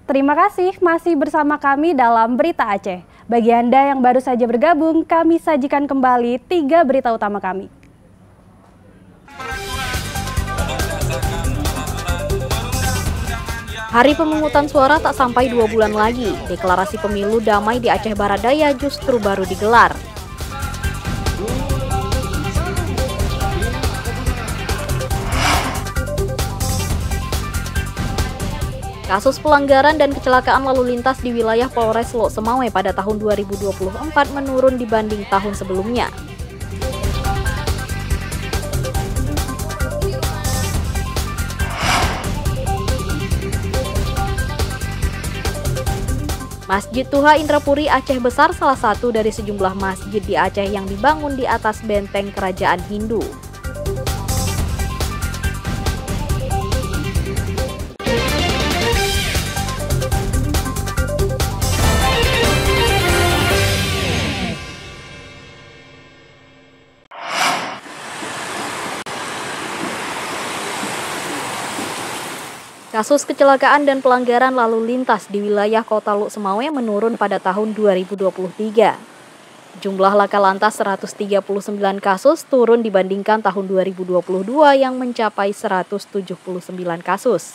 Terima kasih masih bersama kami dalam Berita Aceh. Bagi Anda yang baru saja bergabung, kami sajikan kembali 3 berita utama kami. Hari pemungutan suara tak sampai 2 bulan lagi. Deklarasi pemilu damai di Aceh Barat Daya justru baru digelar. Kasus pelanggaran dan kecelakaan lalu lintas di wilayah Polres Lok Semawe pada tahun 2024 menurun dibanding tahun sebelumnya. Masjid Tuha Indrapuri Aceh Besar salah satu dari sejumlah masjid di Aceh yang dibangun di atas benteng kerajaan Hindu. Kasus kecelakaan dan pelanggaran lalu lintas di wilayah Kota Lok Semawe menurun pada tahun 2023. Jumlah laka lantas 139 kasus turun dibandingkan tahun 2022 yang mencapai 179 kasus.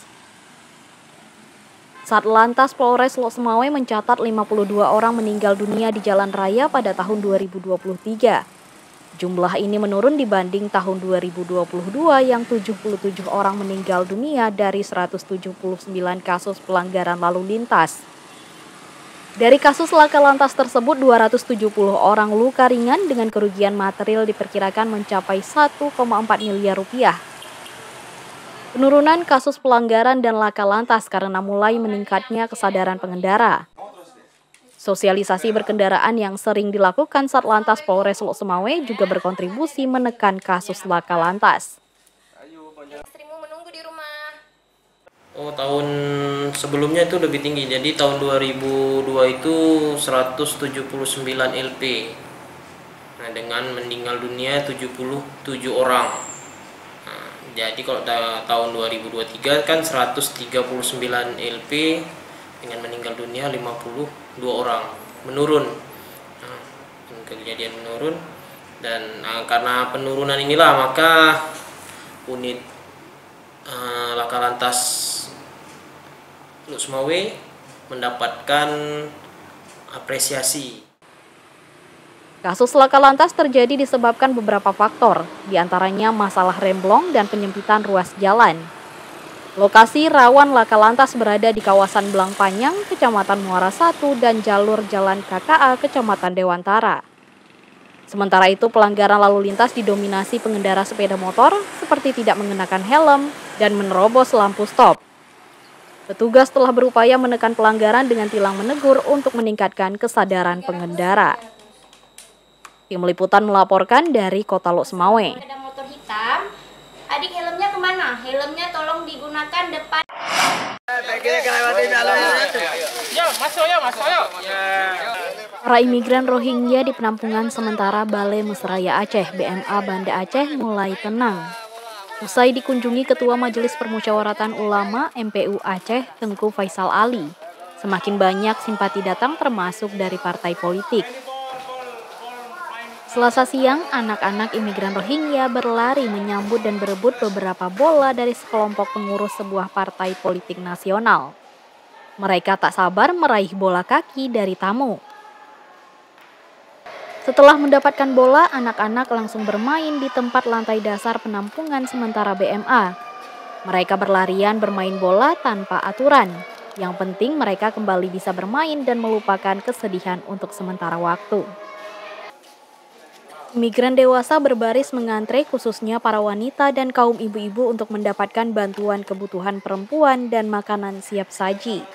Satlantas Polres Lok Semawe mencatat 52 orang meninggal dunia di jalan raya pada tahun 2023. Jumlah ini menurun dibanding tahun 2022 yang 77 orang meninggal dunia dari 179 kasus pelanggaran lalu lintas. Dari kasus laka lantas tersebut, 270 orang luka ringan dengan kerugian material diperkirakan mencapai 1,4 miliar rupiah. Penurunan kasus pelanggaran dan laka lantas karena mulai meningkatnya kesadaran pengendara. Sosialisasi berkendaraan yang sering dilakukan Satlantas Polres Lok Semawe juga berkontribusi menekan kasus laka lantas. Istrimu menunggu di rumah. Oh, tahun sebelumnya itu lebih tinggi. Jadi tahun 2002 itu 179 LP. Nah, dengan meninggal dunia 77 orang. Nah, jadi kalau tahun 2023 kan 139 LP dengan meninggal dunia 52 orang, menurun. Nah, kejadian menurun dan karena penurunan inilah maka unit laka lantas Lok Semawe mendapatkan apresiasi. Kasus laka lantas terjadi disebabkan beberapa faktor, diantaranya masalah remblong dan penyempitan ruas jalan. Lokasi rawan laka lantas berada di kawasan Belang Panjang, Kecamatan Muara 1, dan jalur Jalan KKA, Kecamatan Dewantara. Sementara itu, pelanggaran lalu lintas didominasi pengendara sepeda motor seperti tidak mengenakan helm dan menerobos lampu stop. Petugas telah berupaya menekan pelanggaran dengan tilang menegur untuk meningkatkan kesadaran pengendara. Tim Liputan melaporkan dari Kota Lok Semawe. Ada motor hitam. Adik, helmnya kemana? Helmnya tolong digunakan depan. Para imigran Rohingya di penampungan sementara Balai Mesraya Aceh (BMA) Banda Aceh mulai tenang. Usai dikunjungi Ketua Majelis Permusyawaratan Ulama MPU Aceh Tengku Faisal Ali, semakin banyak simpati datang termasuk dari partai politik. Selasa siang, anak-anak imigran Rohingya berlari menyambut dan berebut beberapa bola dari sekelompok pengurus sebuah partai politik nasional. Mereka tak sabar meraih bola kaki dari tamu. Setelah mendapatkan bola, anak-anak langsung bermain di tempat lantai dasar penampungan sementara BMA. Mereka berlarian bermain bola tanpa aturan. Yang penting mereka kembali bisa bermain dan melupakan kesedihan untuk sementara waktu. Migran dewasa berbaris mengantre, khususnya para wanita dan kaum ibu-ibu untuk mendapatkan bantuan kebutuhan perempuan dan makanan siap saji.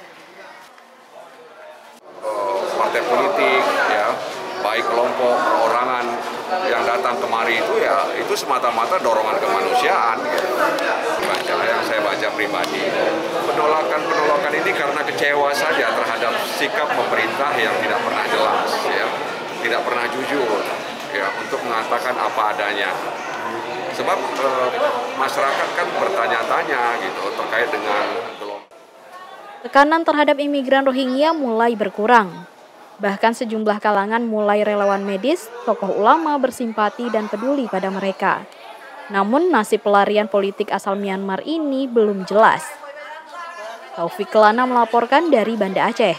Partai politik, ya, baik kelompok, perorangan yang datang kemari itu semata-mata dorongan kemanusiaan. Gitu. Yang saya baca pribadi, penolakan ini karena kecewa saja terhadap sikap pemerintah yang tidak pernah jelas, ya, tidak pernah jujur. Ya, untuk mengatakan apa adanya. Sebab masyarakat kan bertanya-tanya gitu terkait dengan gelombang. Tekanan terhadap imigran Rohingya mulai berkurang. Bahkan sejumlah kalangan mulai relawan medis, tokoh ulama bersimpati dan peduli pada mereka. Namun nasib pelarian politik asal Myanmar ini belum jelas. Taufik Kelana melaporkan dari Banda Aceh.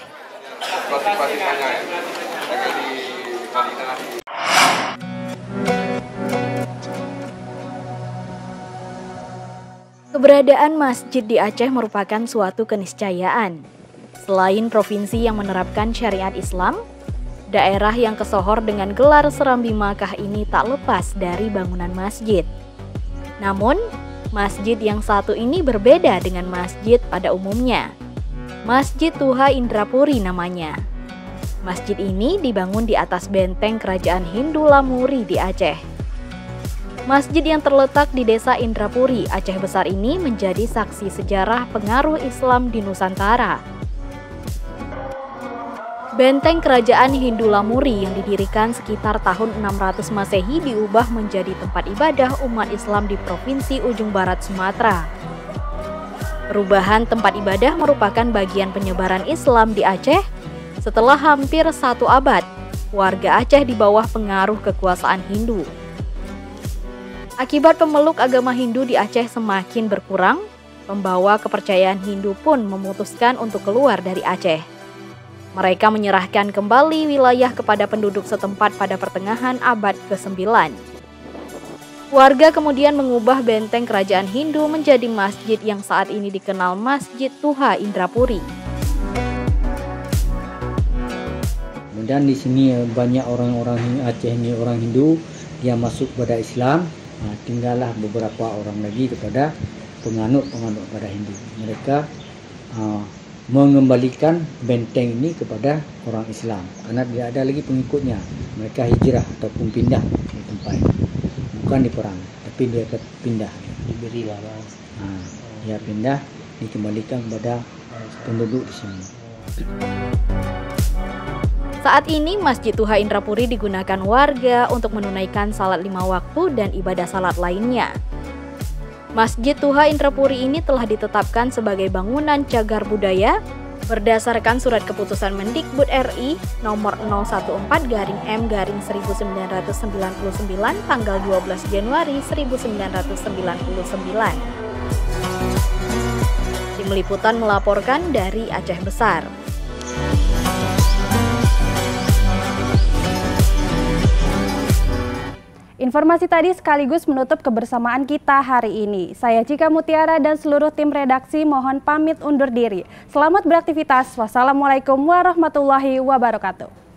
Keberadaan masjid di Aceh merupakan suatu keniscayaan. Selain provinsi yang menerapkan syariat Islam, daerah yang kesohor dengan gelar Serambi Makkah ini tak lepas dari bangunan masjid. Namun, masjid yang satu ini berbeda dengan masjid pada umumnya. Masjid Tuha Indrapuri namanya. Masjid ini dibangun di atas benteng kerajaan Hindu Lamuri di Aceh. Masjid yang terletak di desa Indrapuri, Aceh Besar ini menjadi saksi sejarah pengaruh Islam di Nusantara. Benteng kerajaan Hindu Lamuri yang didirikan sekitar tahun 600 Masehi diubah menjadi tempat ibadah umat Islam di Provinsi Ujung Barat Sumatera. Perubahan tempat ibadah merupakan bagian penyebaran Islam di Aceh setelah hampir 1 abad warga Aceh di bawah pengaruh kekuasaan Hindu. Akibat pemeluk agama Hindu di Aceh semakin berkurang, pembawa kepercayaan Hindu pun memutuskan untuk keluar dari Aceh. Mereka menyerahkan kembali wilayah kepada penduduk setempat pada pertengahan abad ke-9. Warga kemudian mengubah benteng kerajaan Hindu menjadi masjid yang saat ini dikenal Masjid Tuha Indrapuri. Kemudian di sini banyak orang-orang Aceh ini orang Hindu yang masuk pada Islam. Tinggallah beberapa orang lagi kepada penganut pada Hindu. Mereka mengembalikan benteng ini kepada orang Islam karena tidak ada lagi pengikutnya. Mereka hijrah ataupun pindah di tempat ini. Bukan diperang, tapi dia pindah. Diberilah. Dia pindah, dikembalikan kepada penduduk di sini. Saat ini Masjid Tuha Indrapuri digunakan warga untuk menunaikan salat 5 waktu dan ibadah salat lainnya. Masjid Tuha Indrapuri ini telah ditetapkan sebagai bangunan cagar budaya berdasarkan Surat Keputusan Mendikbud RI nomor 014/M/1999 tanggal 12 Januari 1999. Tim Liputan melaporkan dari Aceh Besar. Informasi tadi sekaligus menutup kebersamaan kita hari ini. Saya Cika Mutiara dan seluruh tim redaksi mohon pamit undur diri. Selamat beraktivitas. Wassalamualaikum warahmatullahi wabarakatuh.